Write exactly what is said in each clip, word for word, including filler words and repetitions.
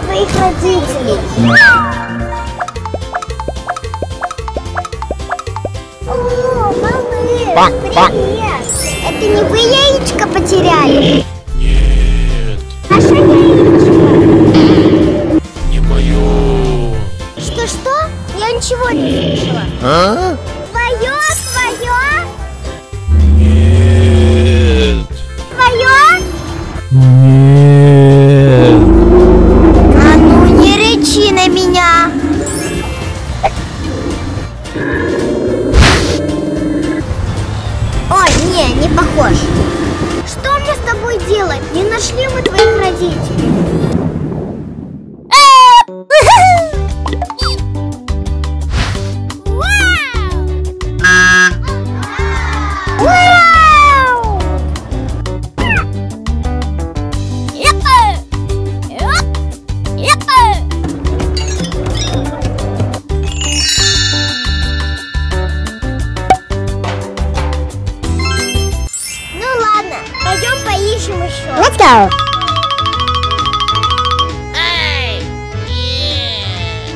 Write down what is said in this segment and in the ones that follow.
твоих родителей. О, малыш, привет. Это не вы яичко потеряли? Нет. Наша яичко. Не мое. Что-что? Я ничего не слышала. А? Твое, твое? Нет. Твое? Нет. А ну не рычи на меня. Ой, не, не похож. Что мне с тобой делать? Не нашли мы твоих родителей. Пойдем поищем еще. Let's go. Эй! Нет.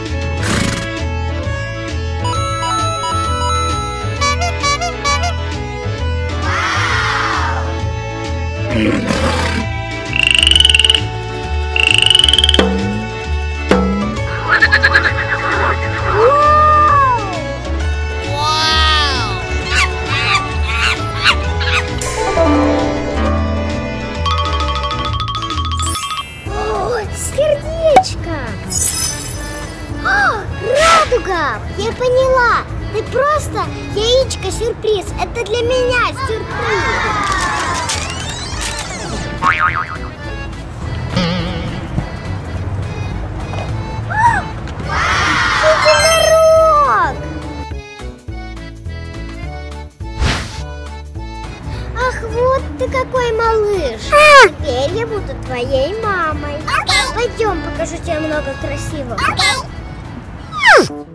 Сердечко! О, радуга! Я поняла! Ты просто яичко-сюрприз! Это для меня сюрприз! Единорог! Ах, вот ты какой малыш! Теперь я буду твоей мамой. Пойдем, покажу тебе много красивого.